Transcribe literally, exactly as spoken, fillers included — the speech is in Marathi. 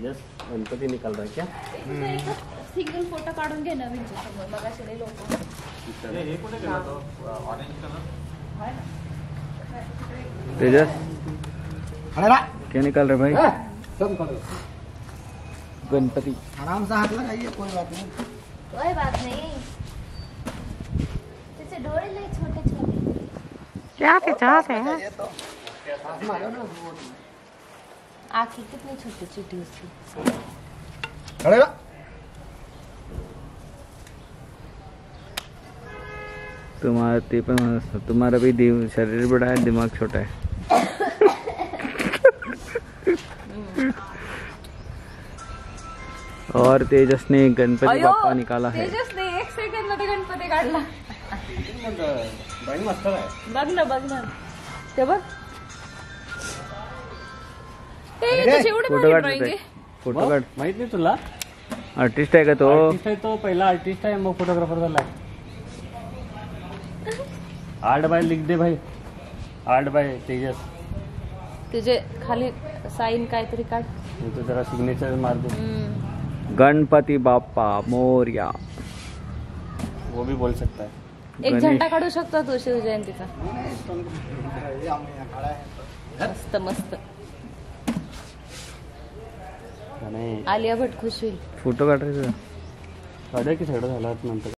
तेजस गणपति निकल रहा है क्या? सिंगल फोटो काढून घे नवीन समोर बघा सगळे लोक हे कुठे गेला तो ऑरेंज कलर तेजस क्या निकाल रहे भाई? गणपति आराम से हाथ लगाइए, कोई बात नहीं। कोई बात नहीं। जैसे डोरे ले छोटे छोटे क्या चाह से है? आखिर कितनी छोटी छोटी उसकी। खड़े रहो। तुम्हारा ते पण तुम्हारा भी दिम- शरीर बड़ा है, दिमाग छोटा है। और तेजस ने गणपति बाप्पा निकाला है। तेजस ने एक सेकंड मध्ये गणपती काढला। ड्रॉइंग मस्त आहे। बघ ना बघ ना ते बघ ते कशी एवढी फोटो भारी काढ ड्रॉइंग आहे। फोटो काढ। माहित नाही तुला? आर्टिस्ट आहे का तो? आर्टिस्ट आहे तो, पहिला आर्टिस्ट आहे मग फोटोग्राफर झालाय। आर्ट बाय लिख दे भाई, आर्ट बाय तेजस। तुझे खाली साइन काहीतरी काढ। तो जरा सिग्नेचर मार दे। गणपति बाप्पा मोरया। वो भी बोल सकता है। एक गणेश- झंडा काढू शकतो तू शिवजयंतीचा। मस्त मस्त आणि आलिया भट खुश होईल। फोटो काढायचा साड्या की सगळं झालं नंतर